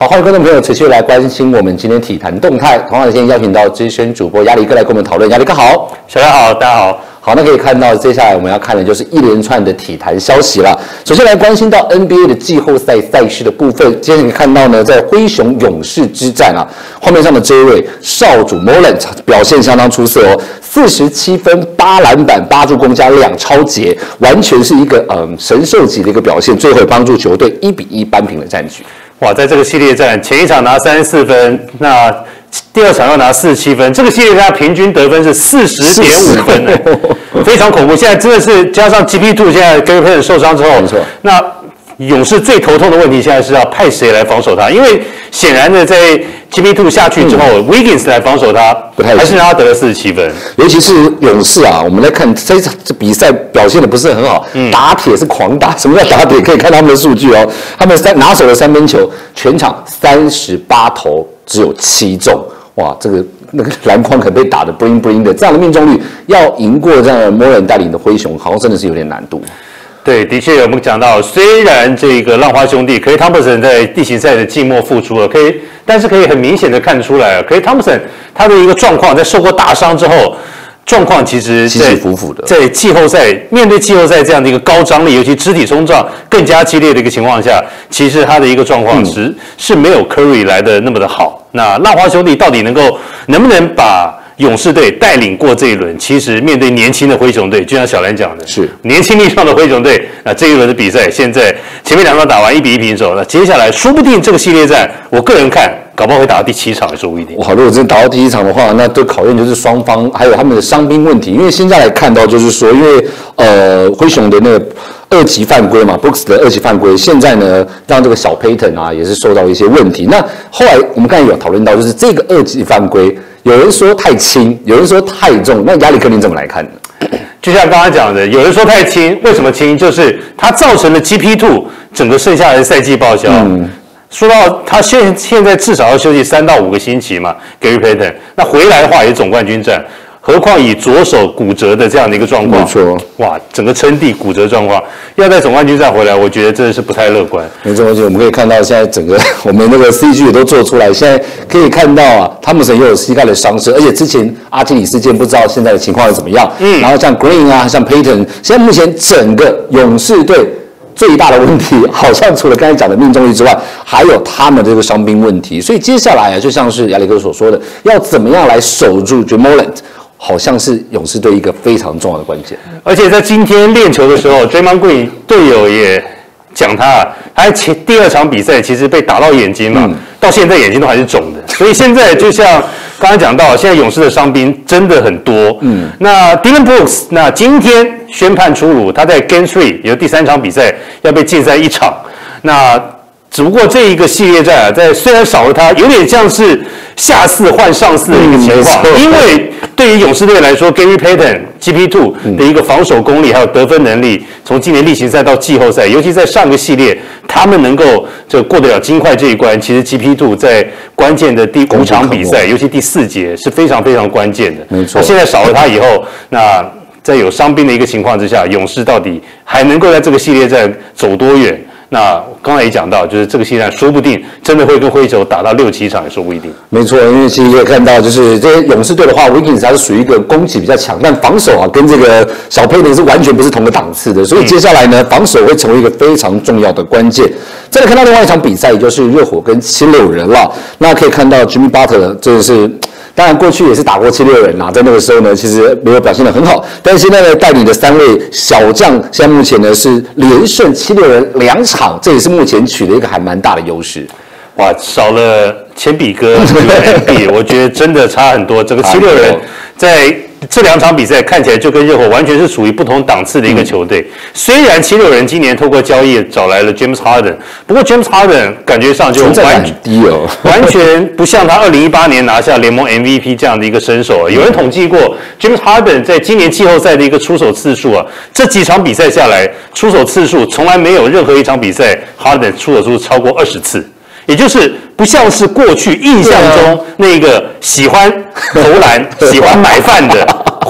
好，欢迎观众朋友持续来关心我们今天体坛动态。同样的，今天邀请到资深主播亚里哥来跟我们讨论。亚里哥好， 小亮好，大家好。 好，那可以看到，接下来我们要看的就是一连串的体坛消息了。首先来关心到 NBA 的季后赛赛事的部分。今天可以看到呢，在灰熊勇士之战啊，画面上的这一位少主 Morant 表现相当出色哦，47分、8篮板、8助攻加2抄截，完全是一个神兽级的一个表现，最后帮助球队1-1扳平了战局。 哇，在这个系列战，前一场拿34分，那第二场要拿47分，这个系列赛平均得分是40.5分呢，非常恐怖。现在真的是加上 GP2 现在 Gary Payton 受伤之后， 没错， 那勇士最头痛的问题现在是要派谁来防守他，因为显然的在 GP2 下去之后，Wiggins 来防守他，还是让他得了47分。 尤其是勇士啊，我们来看这比赛表现的不是很好，打铁是狂打。什么叫打铁？可以看他们的数据哦，他们拿手的三分球，全场38投只有7中，哇，那个篮筐可被打得 bling bling 的，这样的命中率要赢过这样的Morant带领的灰熊，好像真的是有点难度。 对，的确，我们讲到，虽然这个浪花兄弟Klay Thompson在例行赛的季末复出了，但是可以很明显的看出来，Klay Thompson他的一个状况，在受过大伤之后，状况其实起起伏伏的， 在季后赛面对季后赛这样的一个高张力，尤其肢体冲撞更加激烈的一个情况下，其实他的一个状况是没有 Curry 来的那么的好。那浪花兄弟到底能不能把勇士队带领过这一轮？其实面对年轻的灰熊队，就像小兰讲的， 是年轻力壮的灰熊队。那这一轮的比赛，现在前面2场打完1-1平手，那接下来说不定这个系列战，我个人看，搞不好会打到第7场也说不一定。 哇，如果真的打到第1场的话，那对考验就是双方还有他们的伤兵问题。因为现在来看到就是说，因为灰熊的那个2级犯规嘛 ，Brooks 的2级犯规，现在呢让这个小 Payton 啊也是受到一些问题。那后来我们刚才有讨论到，就是这个2级犯规。有人说太轻，有人说太重，那亚里克您怎么来看呢？ 就像刚刚讲的，有人说太轻，为什么轻？就是它造成了 GP2 整个剩下来的赛季报销。说到他现在至少要休息3到5个星期嘛 ，Gary Payton， 那回来的话也是总冠军战。何况以左手骨折的这样的一个状况， 没错， 哇，整个撑地骨折状况，要在总冠军战回来，我觉得真的是不太乐观。 没错，而且我们可以看到现在整个我们那个 CG 也都做出来，现在可以看到啊，汤姆森又有膝盖的伤势，而且之前阿基里事件不知道现在的情况是怎么样。然后像 Green 啊，像 Payton， 现在目前整个勇士队最大的问题，好像除了刚才讲的命中率之外，还有他们这个伤兵问题。所以接下来啊，就像是亚里哥所说的，要怎么样来守住 Morant，好像是勇士队一个非常重要的关键。 而且在今天练球的时候 ，Draymond Green 队友也讲他第2场比赛其实被打到眼睛嘛，到现在眼睛都还是肿的。所以现在就像刚才讲到，现在勇士的伤兵真的很多。那 Dillon Brooks 那今天宣判出炉，他在 Game 3也就第3场比赛要被禁赛1场。那只不过这一个系列战啊，虽然少了他，有点像是下4换上4的一个情况。因为对于勇士队来说 ，Gary Payton、GP2 的一个防守功力还有得分能力，从今年例行赛到季后赛，尤其在上个系列，他们能够过得了金块这一关，其实 GP2 在关键的第5场比赛，尤其第4节是非常非常关键的。 没错。 那现在少了他以后，那在有伤兵的一个情况之下，勇士到底还能够在这个系列战走多远？那刚才也讲到，就是这个系列赛说不定真的会跟灰熊打到6、7场也说不一定。 没错，因为其实也看到，就是这些勇士队的话 ，Wiggins 他是属于一个攻击比较强，但防守啊跟这个小佩顿是完全不是同个档次的，所以接下来呢，防守会成为一个非常重要的关键。再来看到另外一场比赛，也就是热火跟76人了。那可以看到 Jimmy Butler 真的是。当然，过去也是打过76人啦，在那个时候呢，其实没有表现得很好。但是现在呢，带领的3位小将，现在目前呢是连胜76人2场，这也是目前取得一个还蛮大的优势。 哇，少了铅笔哥UMB， 我觉得真的差很多。这个76人在这2场比赛看起来就跟热火完全是属于不同档次的一个球队。虽然76人今年透过交易找来了 James Harden， 不过 James Harden 感觉上就完全不像他2018年拿下联盟 MVP 这样的一个身手。有人统计过 James Harden 在今年季后赛的一个出手次数啊，这几场比赛下来，出手次数从来没有任何一场比赛 Harden 出手数超过20次。也就是不像是过去印象中那个喜欢投篮、喜欢买饭的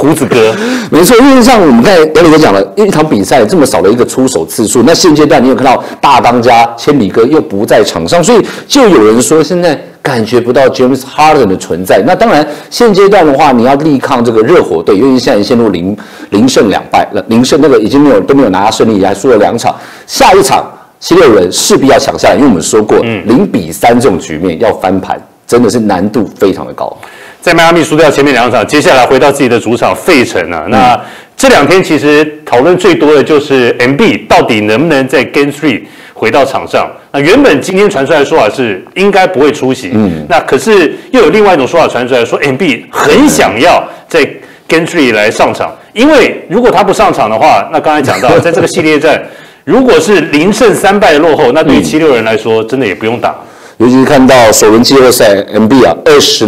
胡子哥。 没错，因为像我们刚才姚李哥讲了，一场比赛这么少的一个出手次数，那现阶段你有看到大当家千里哥又不在场上，所以就有人说现在感觉不到 James Harden 的存在。那当然，现阶段的话，你要力抗这个热火队，因为现在陷入零胜2败了，零胜那个已经都没有拿到胜利，还输了2场，下一场76人势必要抢下来，因为我们说过0-3这种局面要翻盘，真的是难度非常的高。 在迈阿密输掉前面2场，接下来回到自己的主场费城啊。那这2天其实讨论最多的就是 MB 到底能不能在 Game 3回到场上。那原本今天传出来的说法是应该不会出席，那可是又有另外一种说法传出来说 MB 很想要在 Game 3来上场，因为如果他不上场的话，那刚才讲到在这个系列战，如果是0胜3败的落后，那对于76人来说真的也不用打。 尤其是看到首轮季后赛 MB 啊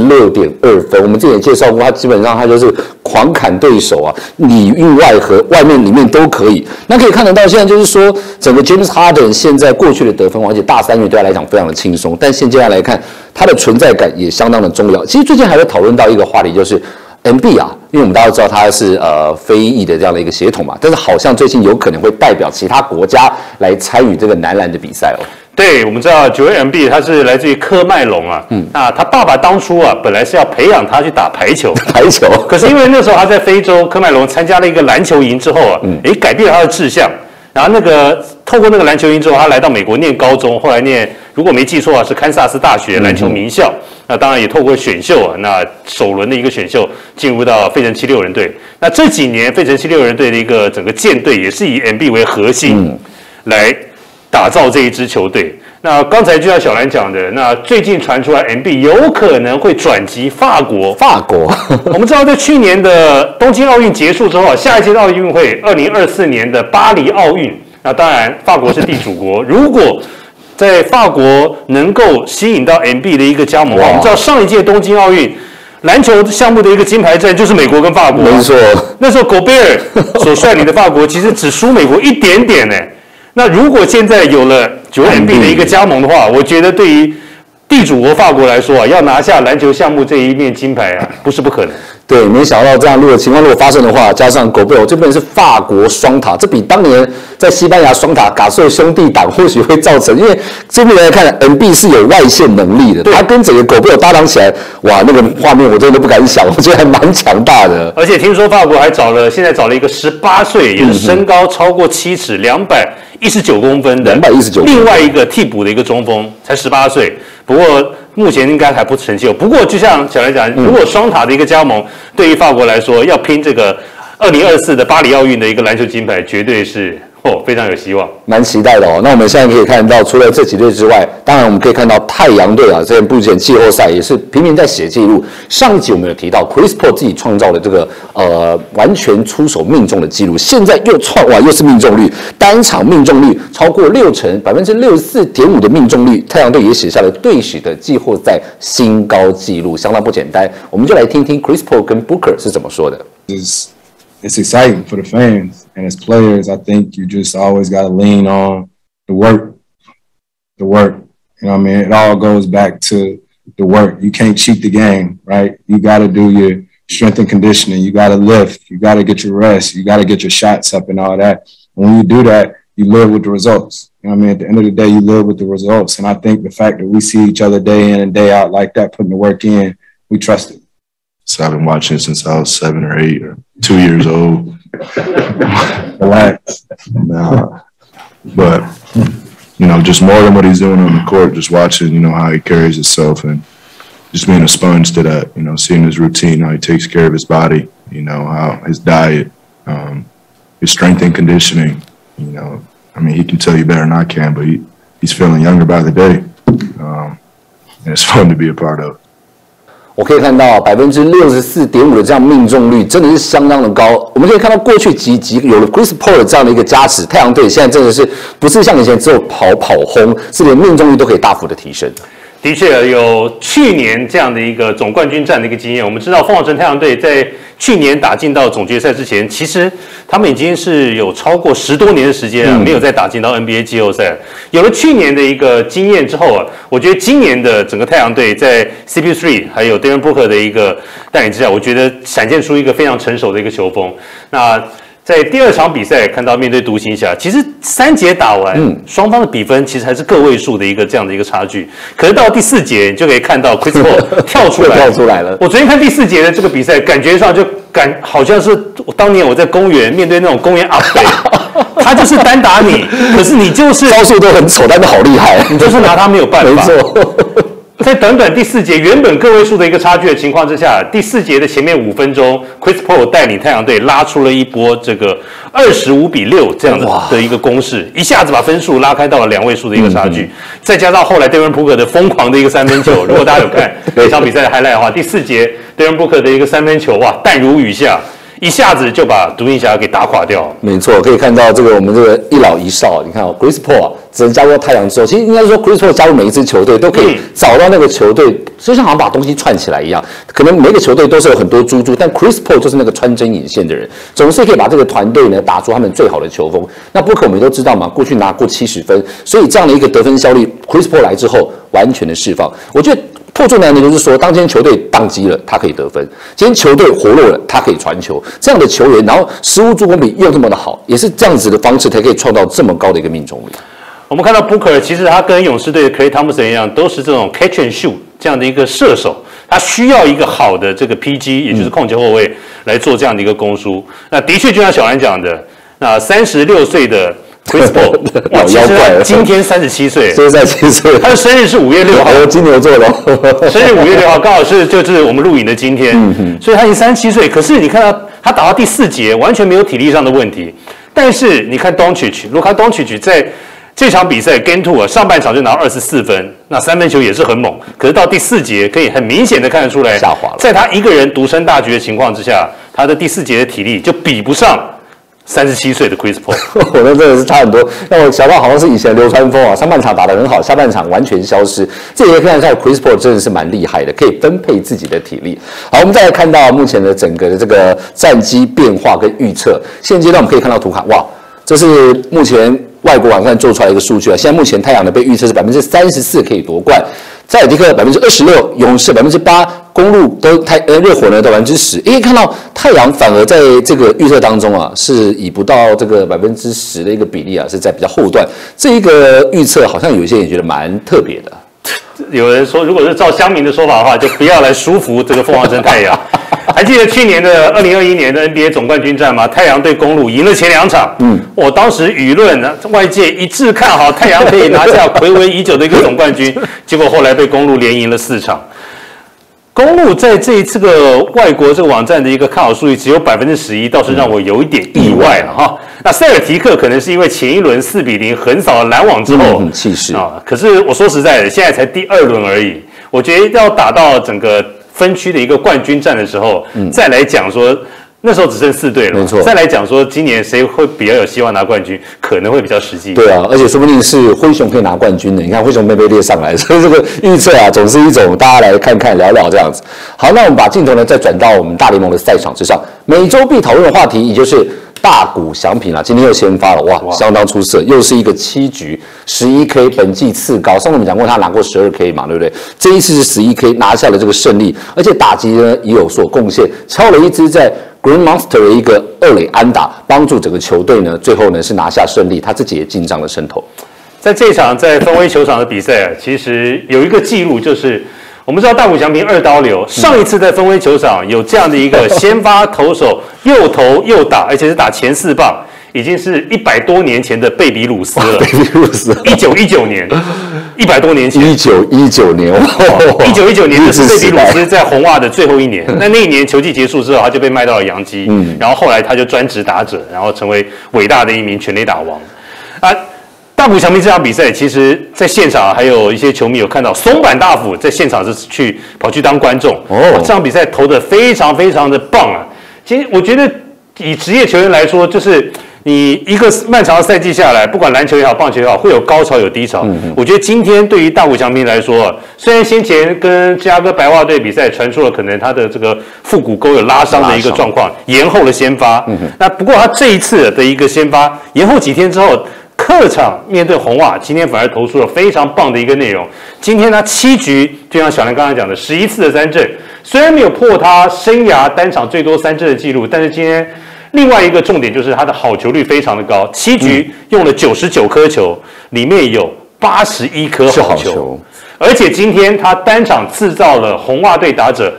26.2分，我们之前也介绍过，他基本上他就是狂砍对手啊，里应外合，外面里面都可以。那可以看得到，现在就是说整个 James Harden 现在过去的得分，而且大3元对他来讲非常的轻松，但现阶段来看，他的存在感也相当的重要。其实最近还在讨论到一个话题，就是 MB 啊，因为我们大家都知道他是非裔的这样的一个血统嘛，但是好像最近有可能会代表其他国家来参与这个男篮的比赛哦。 对，我们知道9位 MB 他是来自于科麦隆啊，那他爸爸当初啊本来是要培养他去打排球，可是因为那时候他在非洲科麦隆参加了一个篮球营之后啊，改变了他的志向，然后透过那个篮球营之后，他来到美国念高中，后来念如果没记错啊是堪萨斯大学篮球名校，那当然也透过选秀啊，那首轮的一个选秀进入到费城76人队，那这几年费城76人队的一个整个舰队也是以 MB 为核心来打造这一支球队。那刚才就像小兰讲的，那最近传出来 MB 有可能会转籍法国。我们知道在去年的东京奥运结束之后，下一届奥运会2024年的巴黎奥运，那当然法国是地主国，如果在法国能够吸引到 MB 的一个加盟的话，我们知道上一届东京奥运篮球项目的一个金牌战就是美国跟法国， 没错， 那时候狗贝尔所率领的法国其实只输美国一点点呢。那如果现在有了9 MB 的一个加盟的话，我觉得对于地主国法国来说啊，要拿下篮球项目这一面金牌啊，不是不可能。 对，没想到这样情况如果发生的话，加上狗贝尔这边是法国双塔，这比当年在西班牙双塔嘎瑟兄弟党或许会造成，因为这边来看 ，MB 是有外线能力的，他跟整个狗贝尔搭档起来，哇，那个画面我真的不敢想，我觉得还蛮强大的。 而且听说法国还现在找了一个18岁，也是身高超过7尺，219公分的 219， 另外一个替补的一个中锋，才18岁。不过目前应该还不成就。不过就像小兰讲，如果双塔的一个加盟，对于法国来说，要拼这个2024的巴黎奥运的一个篮球金牌，绝对是非常有希望， 蛮期待的哦。那我们现在可以看到，除了这几队之外，当然我们可以看到太阳队啊，这目前季后赛也是频频在写记录。上一集我们有提到 Chris Paul 自己创造的这个完全出手命中的记录，现在又是命中率，单场命中率超过60%，64.5%的命中率，太阳队也写下了队史的季后赛新高纪录，相当不简单。我们就来听听 Chris Paul 跟 Booker 是怎么说的。 It's exciting for the fans, and as players, I think you just always got to lean on the work. You know what I mean? It all goes back to the work. You can't cheat the game, right? You got to do your strength and conditioning. You got to lift. You got to get your rest. You got to get your shots up and all that. And when you do that, you live with the results. You know what I mean? At the end of the day, you live with the results. And I think the fact that we see each other day in and day out like that, putting the work in, we trust it. So I've been watching since I was 7 or 8 or 2 years old. Relax. But, you know, just more than what he's doing on the court, just watching, you know, how he carries himself and just being a sponge to that, you know, seeing his routine, how he takes care of his body, you know, how his diet, his strength and conditioning, you know. I mean, he can tell you better than I can, but he's feeling younger by the day. And it's fun to be a part of. 我可以看到64.5%的这样命中率，真的是相当的高。我们可以看到过去几有了 Chris Paul 的这样的一个加持，太阳队现在真的是不是像以前只有跑轰，是连命中率都可以大幅的提升。 的确有去年这样的一个总冠军战的一个经验。我们知道凤凰城太阳队在去年打进到总决赛之前，其实他们已经是有超过10多年的时间没有再打进到 NBA 季后赛。有了去年的一个经验之后我觉得今年的整个太阳队在 CP3 还有 Devin Booker 的一个带领之下，我觉得闪现出一个非常成熟的一个球风。那在第2场比赛看到面对独行侠，其实3节打完，双方的比分其实还是个位数的一个这样的一个差距。可是到第4节，你就可以看到 Chris Paul 跳出来了。我昨天看第4节的这个比赛，感觉上就好像是当年我在公园面对那种公园阿伯，他就是单打你，可是你就是招数都很丑，但是好厉害， 你就是拿他没有办法。 没错。 在短短第4节原本个位数的一个差距的情况之下，第4节的前面5分钟 ，Chris Paul 带领太阳队拉出了一波这个25-6这样的一个攻势，一下子把分数拉开到了2位数的一个差距。再加上后来 Devin Booker 的疯狂的一个3分球，如果大家有看这场比赛的 highlight 的话，第4节 Devin Booker 的一个3分球，哇，弹如雨下。一下子就把独行侠给打垮掉。 没错，可以看到这个我们这个一老一少，你看Chris Paul 只能加入太阳之后，其实应该说 Chris Paul 加入每一支球队都可以找到那个球队，就像好像把东西串起来一样。可能每个球队都是有很多珠珠，但 Chris Paul 就是那个穿针引线的人，总是可以把这个团队呢打出他们最好的球风。那Booker我们都知道嘛，过去拿过70分，所以这样的一个得分效率 ，Chris Paul 来之后完全的释放。我觉得破最难的就是说，当今天球队宕机了，他可以得分；今天球队活络了，他可以传球。这样的球员，然后失误助攻比又这么的好，也是这样子的方式才可以创造这么高的一个命中率。 我们看到 Booker 其实他跟勇士队的 Klay Thompson 一样，都是这种 catch and shoot 这样的一个射手，他需要一个好的这个 PG， 也就是控球后卫来做这样的一个攻输。那的确就像小兰讲的，那36岁的Chris Paul， 哇，其实他今天37岁 ，37岁， 他的生日是5月6号， 金牛座的， 生日5月6号，刚好就是我们录影的今天，所以他已经37岁。可是你看他打到第4节，完全没有体力上的问题。但是你看 Luka Doncic 在这场比赛 Game 2上半场就拿24分，那3分球也是很猛。可是到第4节，可以很明显的看得出来， 下滑了。 在他一个人独撑大局的情况之下，他的第4节的体力就比不上37岁的 Chris Paul。 我那真的是差很多。那我想到好像是以前流川枫啊，上半场打得很好，下半场完全消失。这也可以看到 Chris Paul 真的是蛮厉害的，可以分配自己的体力。好，我们再来看到目前的整个的这个战绩变化跟预测。现阶段我们可以看到图卡，哇，这是目前外国网站做出来的一个数据啊。现在目前太阳的被预测是34%可以夺冠，塞尔提克26%，勇士8%，公鹿都热火呢都10%。可以看到太阳反而在这个预测当中啊，是以不到这个10%的一个比例啊，是在比较后段。这一个预测好像有些人也觉得蛮特别的。 有人说，如果是照乡民的说法的话，就不要来舒服这个凤凰城太阳。还记得去年的2021年的 NBA 总冠军战吗？太阳对公鹿赢了前2场。我当时舆论外界一致看好太阳可以拿下睽违已久的一个总冠军，结果后来被公鹿连赢了4场。公鹿在这一次个外国这个网站的一个看好数据只有11%，倒是让我有一点意外了哈。那塞尔提克可能是因为前一轮4-0横扫了篮网之后， 气势啊。可是我说实在的，现在才第2轮而已，我觉得要打到整个分区的一个冠军战的时候，再来讲说。那时候只剩4队了， 没错。 再来讲说，今年谁会比较有希望拿冠军，可能会比较实际。 对啊，而且说不定是灰熊可以拿冠军的。你看灰熊被列上来，所以这个预测啊，总是一种大家来看看聊聊这样子。好，那我们把镜头呢再转到我们大联盟的赛场之上，每周必讨论的话题，也就是大谷翔平啊，今天又先发了，哇，相当出色，又是一个7局11K， 本季次高。上次我们讲过他拿过12K 嘛，对不对？这一次是11K 拿下了这个胜利，而且打击呢也有所贡献，敲了一支在Green Monster 的一个2垒安打，帮助整个球队呢，最后呢是拿下胜利，他自己也进账了胜投。 在这场在芬威球场的比赛啊，其实有一个记录，就是我们知道大谷翔平2刀流，上一次在芬威球场有这样的一个先发投手又投又打，而且是打前4棒，已经是100多年前的贝比鲁斯了。 贝比鲁斯 ，1919年，100多年前。 1919年 ，1919年就是贝比鲁斯在红袜的最后一年。那一年球季结束之后，他就被卖到了洋基，然后后来他就专职打者，然后成为伟大的一名全垒打王。啊，大谷翔平这场比赛，其实在现场还有一些球迷有看到，松坂大辅在现场是跑去当观众。这场比赛投得非常非常的棒啊！其实我觉得以职业球员来说，就是你一个漫长的赛季下来，不管篮球也好，棒球也好，会有高潮有低潮。我觉得今天对于大谷翔平来说，虽然先前跟芝加哥白袜队比赛传出了可能他的这个腹股沟有拉伤的一个状况，延后了先发。那不过他这一次的一个先发延后几天之后，客场面对红袜，今天反而投出了非常棒的一个内容。今天他7局，就像小梁刚才讲的，11次的三振，虽然没有破他生涯单场最多三振的记录，但是今天另外一个重点就是他的好球率非常的高，7局用了99颗球，里面有81颗好球，而且今天他单场制造了红袜队打者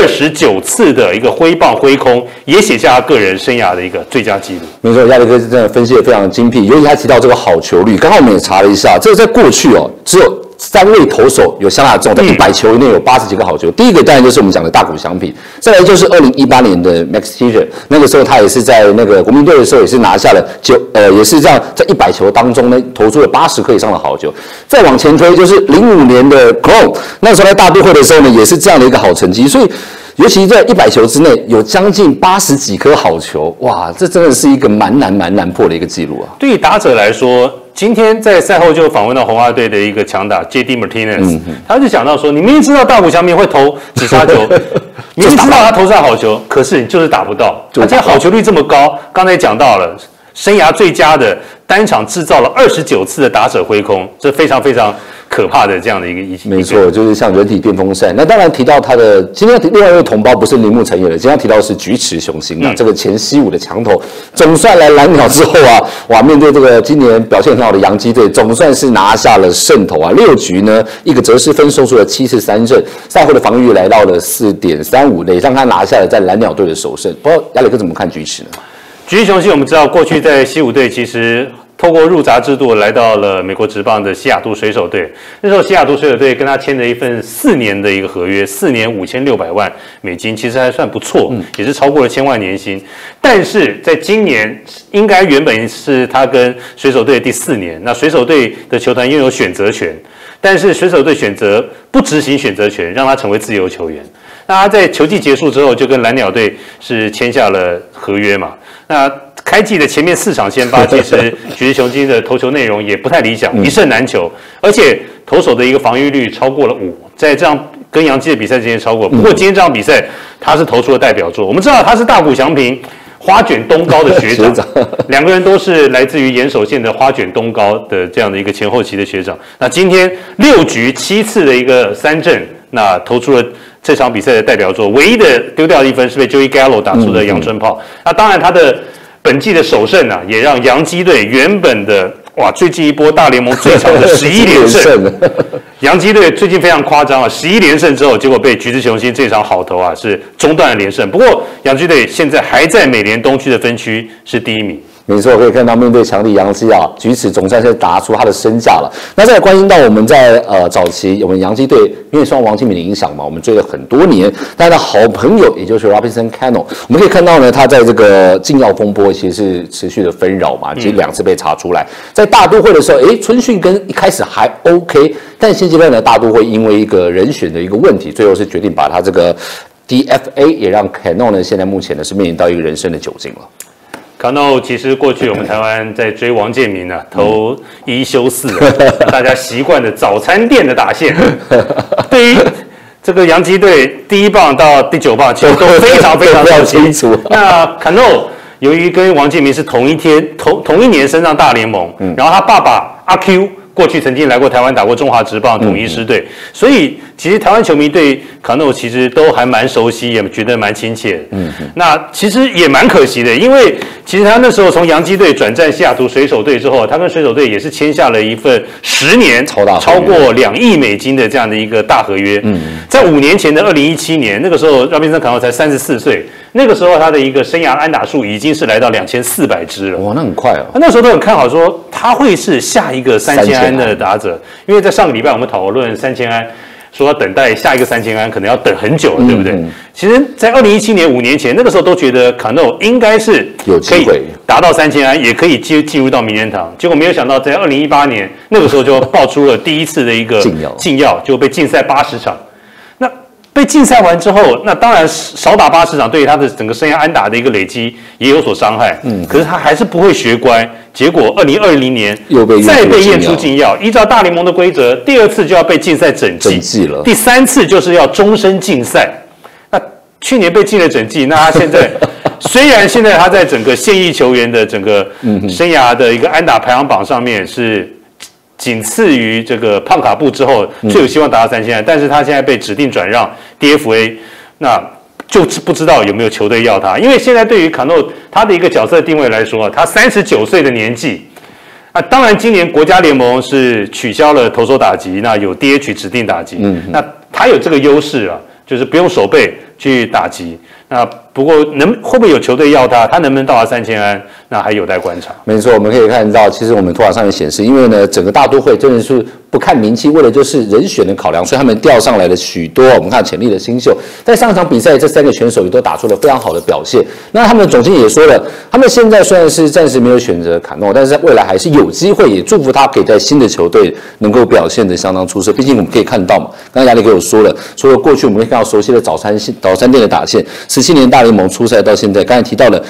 29次的一个挥棒挥空，也写下他个人生涯的一个最佳纪录。 没错，亚历哥真的分析得非常精辟，尤其他提到这个好球率，刚刚我们也查了一下，这个在过去只有3位投手有相打这种，在100球以内有80几个好球。第一个当然就是我们讲的大谷翔平，再来就是2018年的 Max Scherzer， 那个时候他也是在那个国民队的时候也是拿下了也是这样在100球当中呢投出了80颗以上的好球。再往前推就是05年的 Cron， 那时候在大都会的时候呢也是这样的一个好成绩，所以尤其在100球之内有将近80几颗好球，哇，这真的是一个蛮难破的一个记录啊。 对于打者来说，今天在赛后就访问到红袜队的一个强打 J.D. Martinez，他就讲到说，你明明知道大谷翔平会投直杀球，明明知道他投上好球，可是你就是打不到。他今天好球率这么高，刚才也讲到了，生涯最佳的单场制造了29次的打者挥空，这非常非常可怕的这样的一个仪器。 没错，就是像人体电风扇。那当然提到他的今天另外一位同胞不是铃木诚也了，今天提到的是菊池雄星啊，这个前西武的强投，总算来蓝鸟之后啊，哇，面对这个今年表现很好的洋基队，总算是拿下了胜投啊。6局呢，一个责失分送出了7次三振，赛后的防御来到了4.35，也让他拿下了在蓝鸟队的首胜。不知道亚里克怎么看菊池呢？ 菊池雄星，我们知道过去在西武队其实透过入闸制度来到了美国职棒的西雅图水手队，那时候西雅图水手队跟他签了一份4年的一个合约，4年5600万美金，其实还算不错，也是超过了1000万年薪。但是在今年，应该原本是他跟水手队第4年，那水手队的球团拥有选择权，但是水手队选择不执行选择权，让他成为自由球员。那他在球季结束之后，就跟蓝鸟队是签下了合约嘛。那开季的前面4场先发，其实菊池雄星的投球内容也不太理想，1胜难求，而且投手的一个防御率超过了5，在这样跟洋基的比赛之间超过。不过今天这场比赛他是投出了代表作，我们知道他是大谷翔平花卷东高的学长，两个人都是来自于岩手县的花卷东高的这样的一个前后期的学长。那今天6局7次的一个三振，那投出了这场比赛的代表作，唯一的丢掉的一分是被 Joey Gallo 打出的阳春炮。那当然他的本季的首胜啊，也让洋基队原本的最近一波大联盟最长的11连胜，洋基队最近非常夸张啊，11连胜之后，结果被菊池雄星这场好投啊是中断了连胜。不过洋基队现在还在美联东区的分区是第1名。 没错，可以看到面对强力洋基啊，菊池总算是打出他的身价了。那再来关心到我们在早期我们洋基队因为受王清敏的影响嘛，我们追了很多年，但他的好朋友也就是 Robinson Cano， 我们可以看到呢，他在这个禁药风波其实是持续的纷扰嘛，其实2次被查出来。在大都会的时候，春训跟一开始还 OK， 但现阶段呢，大都会因为一个人选的一个问题，最后是决定把他这个 DFA， 也让 Cano 呢现在目前呢是面临到一个人生的窘境了。 Cano 其实过去我们台湾在追王建民啊，投1休4，大家习惯的早餐店的打线，对于这个洋基队第1棒到第9棒其实都非常非常清楚。那 Cano 由于跟王建民是同一年升上大联盟，然后他爸爸阿 Q 过去曾经来过台湾打过中华职棒统一狮队，所以其实台湾球迷对卡诺其实都还蛮熟悉，也觉得蛮亲切。那其实也蛮可惜的，因为其实他那时候从洋基队转战西雅图水手队之后，他跟水手队也是签下了一份10年超过2亿美金的这样的一个大合约。在5年前的2017年，那个时候Robinson Cano才34岁。那个时候他的一个生涯安打数已经是来到2400支了， 哇，那很快哦。 那时候都很看好说他会是下一个3000安的打者，因为在上个礼拜我们讨论3000安，说要等待下一个3000安可能要等很久了，对不对？其实，在2017年5年前，那个时候都觉得卡诺应该是可以达到3000安，也可以进入到名人堂。结果没有想到，在2018年那个时候就爆出了第一次的一个禁药，就被禁赛80场。那被禁赛完之后，那当然少打80场，对于他的整个生涯安打的一个累积也有所伤害。可是他还是不会学乖，结果2020年再被验出禁药。依照大联盟的规则，第2次就要被禁赛整季了，第3次就是要终身禁赛。那去年被禁了整季，那他现在虽然现在他在整个现役球员的整个生涯的一个安打排行榜上面是仅次于这个胖卡布之后最有希望达到3000安，但是他现在被指定转让 DFA， 那就不知道有没有球队要他，因为现在对于卡诺他的一个角色定位来说，他39岁的年纪，当然今年国家联盟是取消了投手打击，那有 DH 指定打击，那他有这个优势啊，就是不用守备去打击。那不过会不会有球队要他？他能不能到达3000安？那还有待观察。 没错，我们可以看到，其实我们图卡上面显示，因为呢，整个大都会真的是不看名气，为了就是人选的考量，所以他们调上来了许多我们看潜力的新秀。在上一场比赛，这3个选手也都打出了非常好的表现。那他们的总经理也说了，他们现在虽然是暂时没有选择卡诺，但是在未来还是有机会，也祝福他可以在新的球队能够表现得相当出色。毕竟我们可以看到嘛，刚才亚历给我说了，除了过去我们会看到熟悉的早餐店的打线，17年大联盟出赛到现在，刚才提到了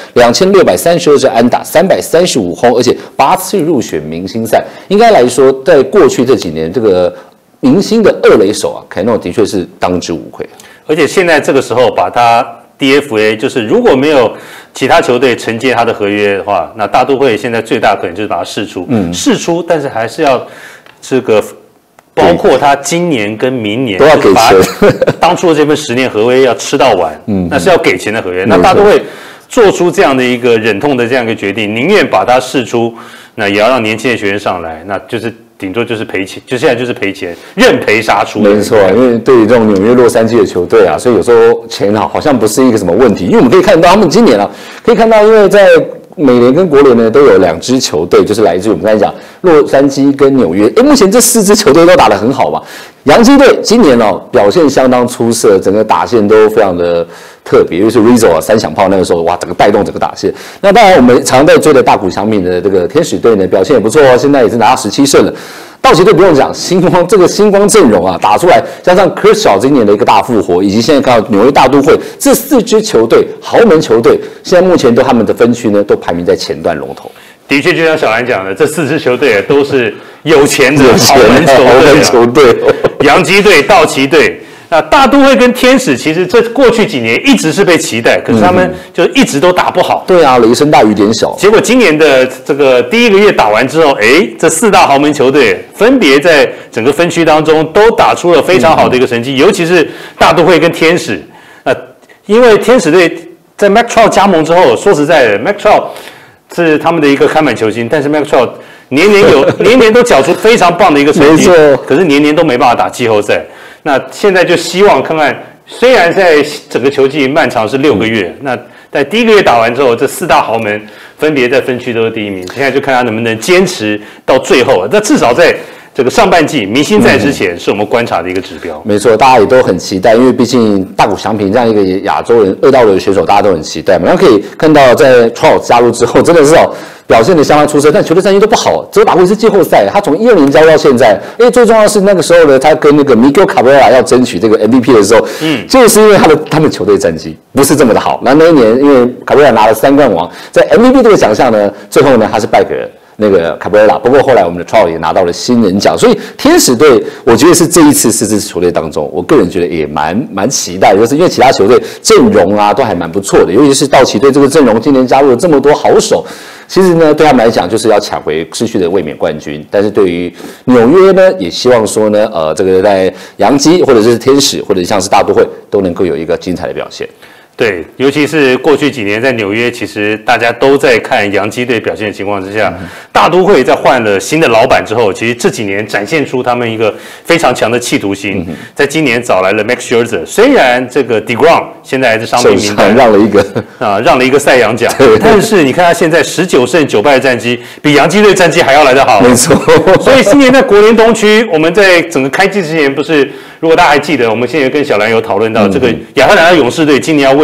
2632支安打，335轰，而且8次入选明星赛。应该来说，在过去这几年，这个明星的2垒手啊，凯诺的确是当之无愧。 而且现在这个时候把他 DFA， 就是如果没有其他球队承接他的合约的话，那大都会现在最大可能就是把他释出，释出，但是还是要这个。包括他今年跟明年都要给钱， 当初的这份10年合约要吃到完，那是要给钱的合约。那大都会做出这样的一个忍痛的这样一个决定，宁愿把它释出，那也要让年轻的学员上来，那就是顶多就是赔钱，就现在就是赔钱，认赔杀出。 没错，因为对于这种纽约洛杉矶的球队啊，所以有时候钱好像不是一个什么问题，因为我们可以看到他们今年啊，可以看到因为在美联跟国联呢都有2支球队，就是来自于我们刚才讲洛杉矶跟纽约。目前这4支球队都打得很好嘛。洋基队今年表现相当出色，整个打线都非常的特别，尤其是 Rizzo 啊3响炮那个时候，哇，整个带动整个打线。那当然我们常在追的大谷翔平的这个天使队呢表现也不错哦，现在也是拿到17胜了。道奇队不用讲，星光阵容啊打出来，加上 Kershaw 今年的一个大复活，以及现在看到纽约大都会这4支球队豪门球队，现在目前他们的分区呢都排名在前段龙头。 的确，就像小兰讲的，这4支球队都是有钱的豪门球队， 洋基队、道奇队。那大都会跟天使其实这过去几年一直是被期待，可是他们就一直都打不好。 对啊，雷声大雨点小。 结果今年的这个第1个月打完之后，这4大豪门球队分别在整个分区当中都打出了非常好的一个成绩，尤其是大都会跟天使。因为天使队在 Mike Trout 加盟之后，说实在的 ，Mike Trout 是他们的一个看板球星，但是 Mike Trout 年年都缴出非常棒的一个成绩，没错，可是年年都没办法打季后赛。那现在就希望看看，虽然在整个球季漫长是6个月，那在第1个月打完之后，这4大豪门分别在分区都是第1名，现在就看他能不能坚持到最后。那至少在这个上半季明星赛之前，是我们观察的一个指标。 没错，大家也都很期待，因为毕竟大谷翔平这样一个亚洲人2道的选手，大家都很期待嘛。然后可以看到，在 Trout 加入之后，真的是表现得相当出色，但球队战绩都不好，只有打过一次季后赛。他从2010加入到现在，最重要的是那个时候呢，他跟那个 Miguel Cabrera 要争取这个 MVP 的时候，就是因为他们球队战绩不是这么的好。那一年，因为 Cabrera 拿了3冠王，在 MVP 这个奖项呢，最后呢，他是败给了那个 Cabrera， 不过后来我们的 Trout 也拿到了新人奖，所以天使队我觉得是这一次4支球队当中，我个人觉得也蛮期待，就是因为其他球队阵容啊都还蛮不错的，尤其是道奇队这个阵容今年加入了这么多好手，其实呢对他们来讲就是要抢回失去的卫冕冠军，但是对于纽约呢也希望说呢这个在洋基或者是天使或者像是大都会都能够有一个精彩的表现。 对，尤其是过去几年在纽约，其实大家都在看洋基队表现的情况之下，大都会在换了新的老板之后，其实这几年展现出他们一个非常强的企图心。在今年找来了 Max Scherzer， 虽然这个 DeGrom 现在还是伤病名单， 让了一个赛扬奖，但是你看他现在19胜9败的战绩，比洋基队战绩还要来得好。 没错， 所以今年在国联东区，我们在整个开季之前不是，如果大家还记得，我们现在跟小兰有讨论到这个亚特兰大勇士队今年要为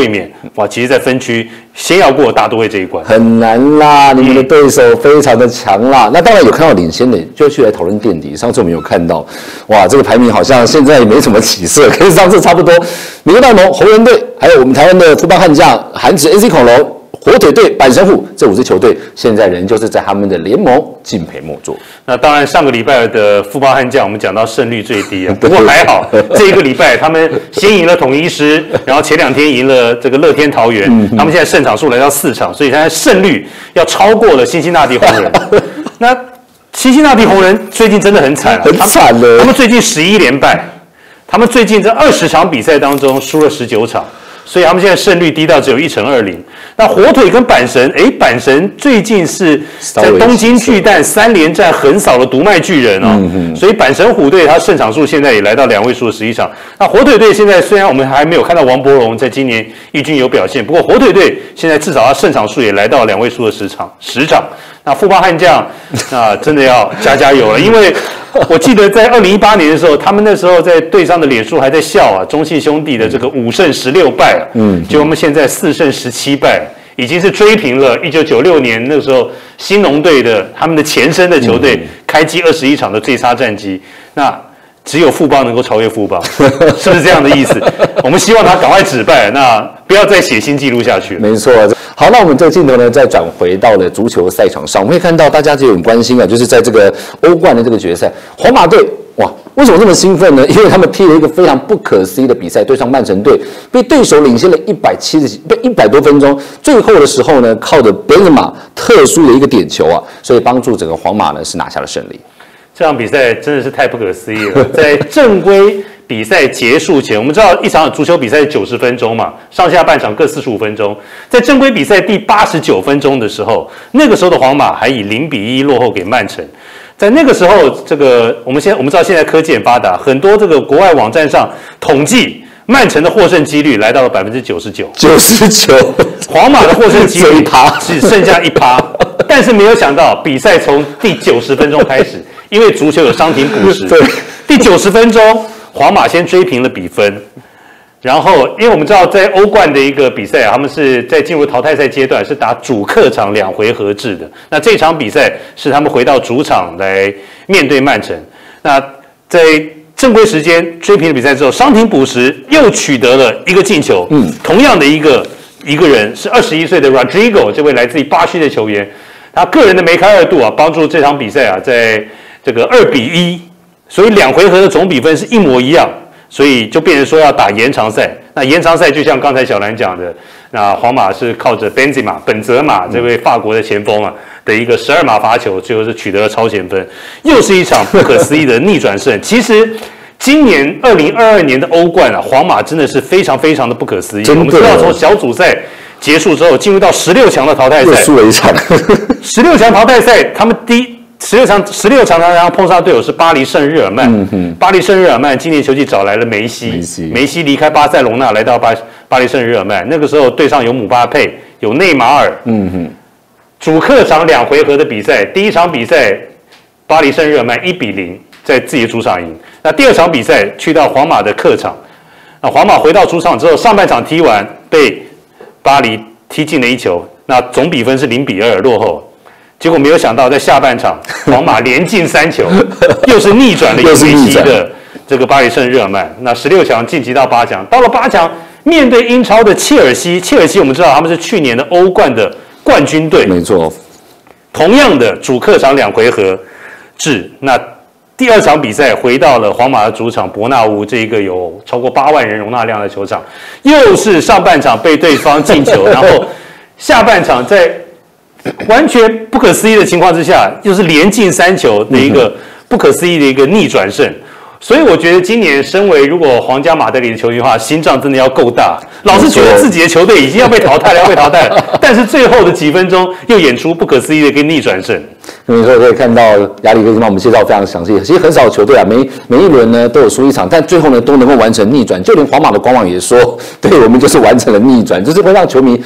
卫冕，哇，其实在分区先要过大都会这一关， 很难啦，你们的对手非常的强啦。那当然有看到领先的，就去来讨论垫底。上次我们有看到，哇，这个排名好像现在也没什么起色，跟上次差不多。美国大联盟、红人队，还有我们台湾的富邦悍将、韩职 NC 恐龙、火腿队、阪神虎这5支球队，现在仍旧是在他们的联盟敬陪末座。 那当然，上个礼拜的富邦悍将，我们讲到胜率最低啊，不过还好，这一个礼拜他们先赢了统一狮，然后前2天赢了这个乐天桃园，他们现在胜场数来到4场，所以现在胜率要超过了辛辛那提红人。那辛辛那提红人最近真的很惨， 很惨的， 他们最近11连败，他们最近在20场比赛当中输了19场。所以他们现在胜率低到只有1.20%。那火腿跟阪神，阪神最近是在东京巨蛋3连战横扫了读卖巨人哦，所以阪神虎队他胜场数现在也来到2位数的11场。那火腿队现在虽然我们还没有看到王柏融在今年一军有表现，不过火腿队现在至少他胜场数也来到2位数的10场。那富邦悍将真的要加油了，因为我记得在2018年的时候，他们那时候在队上的脸书还在笑啊，中信兄弟的这个5胜16败结果我们现在4胜17败，已经是追平了1996年那个时候兴农队的他们的前身的球队开机21场的最差战绩。那只有富邦能够超越富邦，是不是这样的意思？我们希望他赶快止败，那不要再写新纪录下去了。 没错。好，那我们这个镜头呢，再转回到了足球赛场上，我们会看到大家就很关心啊，就是在这个欧冠的这个决赛，皇马队哇，为什么这么兴奋呢？因为他们踢了一个非常不可思议的比赛，对上曼城队，被对手领先了100多分钟，最后的时候呢，靠着本泽马特殊的一个点球啊，所以帮助整个皇马呢是拿下了胜利。 这场比赛真的是太不可思议了，在正规比赛结束前，我们知道一场足球比赛是90分钟嘛，上下半场各45分钟。在正规比赛第89分钟的时候，那个时候的皇马还以0-1落后给曼城。在那个时候，这个我们知道现在科技很发达，很多这个国外网站上统计曼城的获胜几率来到了99%，皇马的获胜几率只剩下1%。但是没有想到，比赛从第90分钟开始，因为足球有伤停补时，第90分钟。皇马先追平了比分，然后因为我们知道在欧冠的一个比赛他们是在进入淘汰赛阶段是打主客场2回合制的。那这场比赛是他们回到主场来面对曼城。那在正规时间追平了比赛之后，伤停补时又取得了一个进球。同样的一个人是21岁的 Rodrigo， 这位来自于巴西的球员，他个人的梅开二度啊，帮助这场比赛啊在这个2-1。所以2回合的总比分是一模一样，所以就变成说要打延长赛。那延长赛就像刚才小兰讲的，那皇马是靠着本泽马这位法国的前锋啊的一个12码罚球，最后是取得了超前分，又是一场不可思议的逆转胜。其实今年2022年的欧冠啊，皇马真的是非常非常的不可思议。我们知道从小组赛结束之后，进入到16强的淘汰赛， 又输了一场。 16强淘汰赛，他们16强，然后碰上对手是巴黎圣日耳曼。巴黎圣日耳曼今年球季找来了梅西离开巴塞隆纳，来到巴黎圣日耳曼。那个时候队上有姆巴佩，有内马尔。主客场2回合的比赛，第一场比赛巴黎圣日耳曼1-0在自己的主场赢。那第2场比赛去到皇马的客场，那皇马回到主场之后，上半场踢完被巴黎踢进了1球，那总比分是0-2落后。结果没有想到，在下半场，皇马连进3球，又是逆转了梅西的这个巴黎圣日耳曼。那16强晋级到8强，到了8强，面对英超的切尔西我们知道他们是去年的欧冠的冠军队， 没错。 同样的主客场2回合制，那第2场比赛回到了皇马的主场伯纳乌，这一个有超过8万人容纳量的球场，又是上半场被对方进球，然后下半场在完全不可思议的情况之下，又是连进3球的一个不可思议的一个逆转胜。所以我觉得今年身为如果皇家马德里的球员的话，心脏真的要够大。老是觉得自己的球队已经要被淘汰了，但是最后的几分钟又演出不可思议的一个逆转胜。 没错，可以看到亚里哥帮我们介绍非常详细。其实很少球队啊，每一轮呢都有输1场，但最后呢都能够完成逆转。就连皇马的官网也说，对我们就是完成了逆转，就是会让球迷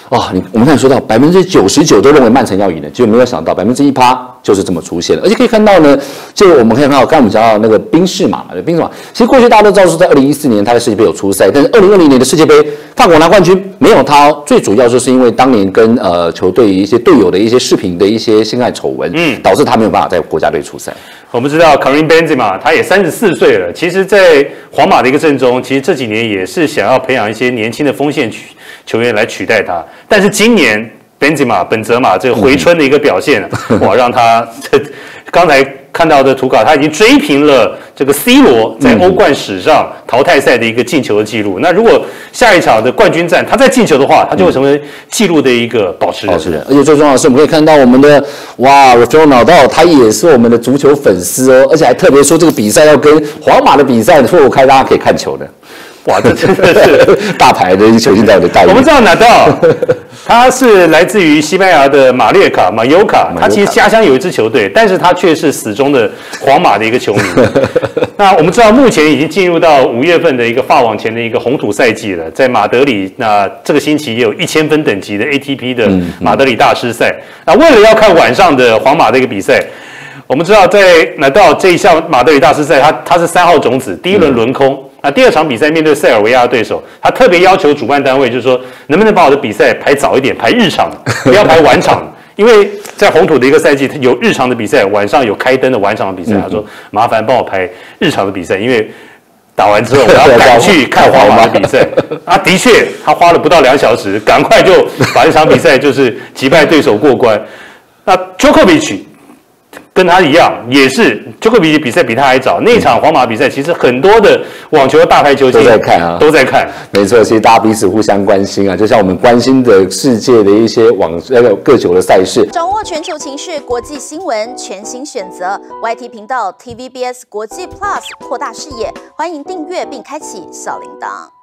我们刚才说到99%都认为曼城要赢的，结果没有想到1%就是这么出现了。而且可以看到呢，就我们可以看到，刚才我们讲到那个宾士马，其实过去大家都知道是在2014年他在世界杯有出赛，但是2020年的世界杯法国拿冠军没有他，最主要就是因为当年跟球队一些队友的一些视频的一些性爱丑闻，导致他没有办法在国家队出赛。 我们知道 Karim Benzema 他也34岁了，其实，在皇马的一个阵中，其实这几年也是想要培养一些年轻的锋线球员来取代他，但是今年本泽马这个回春的一个表现，哇，让他刚才看到的图稿，他已经追平了这个 C 罗在欧冠史上淘汰赛的一个进球的记录。那如果下一场的冠军战他再进球的话，他就会成为纪录的一个保持人。 而且最重要的是，我们可以看到我们的Rafael Nadal，他也是我们的足球粉丝哦，而且还特别说这个比赛要跟皇马的比赛错开，大家可以看球的。 哇，这真的是大牌的球星在的待遇。 我们知道Nadal，他是来自于西班牙的马尤卡，他其实家乡有一支球队，但是他却是死忠的皇马的一个球迷。那我们知道，目前已经进入到5月份的一个法网前的一个红土赛季了，在马德里，那这个星期也有1000分等级的 ATP 的马德里大师赛。那为了要看晚上的皇马的一个比赛，我们知道在Nadal这一项马德里大师赛，他是3号种子，第一轮轮空。那第2场比赛面对塞尔维亚的对手，他特别要求主办单位，就是说能不能把我的比赛排早一点，排日场，不要排晚场，因为在红土的一个赛季有日常的比赛，晚上有开灯的晚场的比赛。他说麻烦帮我排日常的比赛，因为打完之后我要赶去看皇马的比赛。的确，他花了不到2小时，赶快就把这场比赛就是击败对手过关。那 Djokovic。跟他一样，也是Djokovic比赛比他还早。那场皇马比赛，其实很多的网球大牌球星都在看。 没错，其实大家彼此互相关心啊，就像我们关心的世界的一些各球的赛事。 掌握全球情势、国际新闻，全新选择 YT 频道 TVBS 国际 Plus， 扩大视野。欢迎订阅并开启小铃铛。